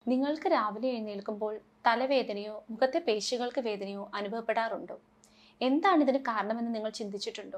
നിങ്ങൾക്ക് രാവിലെ എഴുന്നേൽക്കുമ്പോൾ തലവേദനയോ മുഖത്തെ പേശികൾക്ക് വേദനയോ അനുഭവപ്പെടാറുണ്ടോ? എന്താണ് ഇതിന് കാരണമെന്ന് നിങ്ങൾ ചിന്തിച്ചിട്ടുണ്ടോ?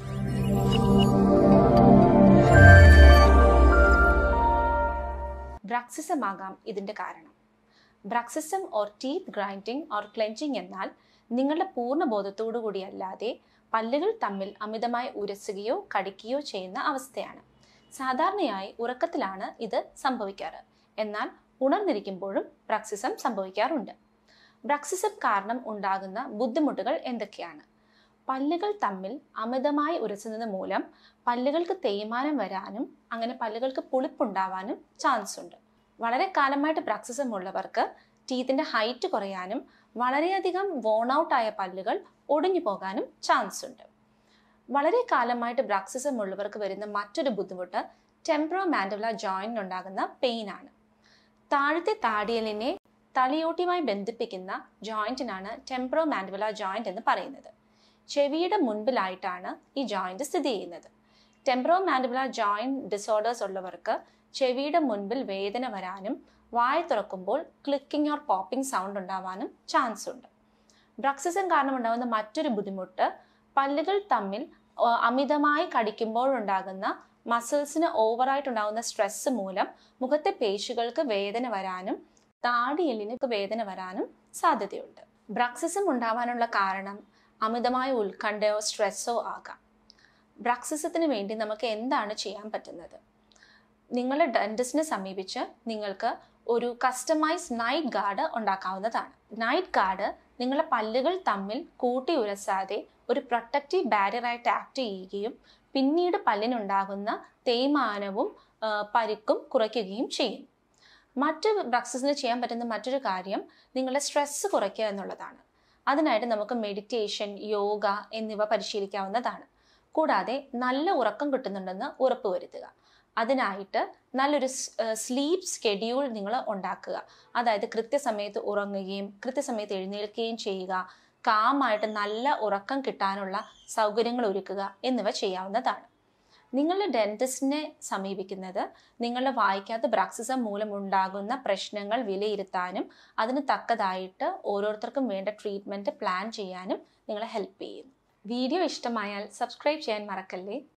ബ്രക്സിസം ആകാം ഇതിന്റെ കാരണം. Bruxism or teeth grinding or clenching എന്നാൽ നിങ്ങളുടെ പൂർണ്ണ ബോധത്തോടു കൂടിയല്ലാതെ പല്ലുകൾ തമ്മിൽ അമിതമായി ഉരസുകയോ കടിക്കുകയോ ചെയ്യുന്ന അവസ്ഥയാണ്. സാധാരണയായി ഉറക്കത്തിലാണ് ഇത് സംഭവിക്കാറ്. എന്നാൽ ഉണർന്നിരിക്കുമ്പോഴും ബ്രക്സിസം സംഭവിക്കാറുണ്ട്. ബ്രക്സിസം കാരണം ഉണ്ടാകുന്ന ബുദ്ധിമുട്ടുകൾ എന്തൊക്കെയാണ്? പല്ലുകൾ തമ്മിൽ അമിതമായി ഉരസുന്നത് മൂലം പല്ലുകൾക്ക് തേയ്മാനം വരാനും അങ്ങനെ പല്ലുകൾക്ക് പുളിപ്പുണ്ടാവാനും ചാൻസ് ഉണ്ട്. വളരെ കാലമായിട്ട് ബ്രക്സിസം ഉള്ളവർക്ക് ടീത്തിന്റെ ഹൈറ്റ് കുറയാനും വളരെയധികം വോൺ ഔട്ട് ആയ പല്ലുകൾ ഒടിഞ്ഞു പോകാനും ചാൻസ് ഉണ്ട്. വളരെ കാലമായിട്ട് ബ്രക്സിസം ഉള്ളവർക്ക് വരുന്ന മറ്റൊരു ബുദ്ധിമുട്ട് ടെമ്പറോമാൻഡിബുലർ ജോയിന്റിന് ഉണ്ടാകുന്ന പെയിൻ ആണ്. താഴത്തെ താടിയലിനെ തലയോട്ടിയുമായി ബന്ധിപ്പിക്കുന്ന ജോയിന്റിനാണ് ടെമ്പറോമാൻഡിബുലർ ജോയിന്റ് എന്ന് പറയുന്നത്. ചെവിയുടെ മുൻപിലായിട്ടാണ് ഈ ജോയിന്റ് സ്ഥിതി ചെയ്യുന്നത്. ടെമ്പറോമാൻഡിബുലർ ജോയിന്റ് ഡിസോർഡേഴ്സ് ഉള്ളവർക്ക് ചെവിയുടെ മുൻപിൽ വേദന വരാനും വായ തുറക്കുമ്പോൾ ക്ലിക്കിംഗ് ഓർ പോപ്പിംഗ് സൗണ്ട് ഉണ്ടാവാനും ചാൻസ് ഉണ്ട്. ബ്രക്സിസം കാരണം ഉണ്ടാകുന്ന മറ്റൊരു ബുദ്ധിമുട്ട് പല്ലുകൾ തമ്മിൽ അമിതമായി കടിക്കുമ്പോഴുണ്ടാകുന്ന മസിൽസിന് ഓവറായിട്ടുണ്ടാകുന്ന സ്ട്രെസ് മൂലം മുഖത്തെ പേശികൾക്ക് വേദന വരാനും താടിയെല്ലിന് വേദന വരാനും സാധ്യതയുണ്ട്. ബ്രക്സിസം ഉണ്ടാവാനുള്ള കാരണം അമിതമായ ഉത്കണ്ഠയോ സ്ട്രെസ്സോ ആകാം. ബ്രക്സിസത്തിന് വേണ്ടി നമുക്ക് എന്താണ് ചെയ്യാൻ പറ്റുന്നത്? നിങ്ങളുടെ ഡെന്റിസ്റ്റിനെ സമീപിച്ച് നിങ്ങൾക്ക് ഒരു കസ്റ്റമൈസ്ഡ് നൈറ്റ് ഗാർഡ് ഉണ്ടാക്കാവുന്നതാണ്. നൈറ്റ് ഗാർഡ് നിങ്ങളുടെ പല്ലുകൾ തമ്മിൽ കൂട്ടി ഉരസാതെ ഒരു പ്രൊട്ടക്റ്റീവ് ബാരിയറായിട്ട് ആക്ട് ചെയ്യുകയും പിന്നീട് പല്ലിനുണ്ടാകുന്ന തേയ്മാനവും പരിക്കും കുറയ്ക്കുകയും ചെയ്യും. ബ്രക്സിസിന് ചെയ്യാൻ പറ്റുന്ന മറ്റൊരു കാര്യം നിങ്ങളുടെ സ്ട്രെസ് കുറയ്ക്കുക എന്നുള്ളതാണ്. അതിനായിട്ട് നമുക്ക് മെഡിറ്റേഷൻ, യോഗ എന്നിവ പരിശീലിക്കാവുന്നതാണ്. കൂടാതെ നല്ല ഉറക്കം കിട്ടുന്നുണ്ടെന്ന് ഉറപ്പുവരുത്തുക. അതിനായിട്ട് നല്ലൊരു സ്ലീപ്പ് സ്കെഡ്യൂൾ നിങ്ങൾ ഉണ്ടാക്കുക. അതായത് കൃത്യസമയത്ത് ഉറങ്ങുകയും കൃത്യസമയത്ത് എഴുന്നേൽക്കുകയും ചെയ്യുക, കാമായിട്ട് നല്ല ഉറക്കം കിട്ടാനുള്ള സൗകര്യങ്ങൾ ഒരുക്കുക എന്നിവ ചെയ്യാവുന്നതാണ്. നിങ്ങളുടെ ഡെന്റിസ്റ്റിനെ സമീപിക്കുന്നത് നിങ്ങളുടെ വായ്ക്കകത്ത് ബ്രക്സിസം മൂലം ഉണ്ടാകുന്ന പ്രശ്നങ്ങൾ വിലയിരുത്താനും അതിന് തക്കതായിട്ട് ഓരോരുത്തർക്കും വേണ്ട ട്രീറ്റ്മെൻറ്റ് പ്ലാൻ ചെയ്യാനും നിങ്ങളെ ഹെൽപ്പ് ചെയ്യും. വീഡിയോ ഇഷ്ടമായാൽ സബ്സ്ക്രൈബ് ചെയ്യാൻ മറക്കല്ലേ.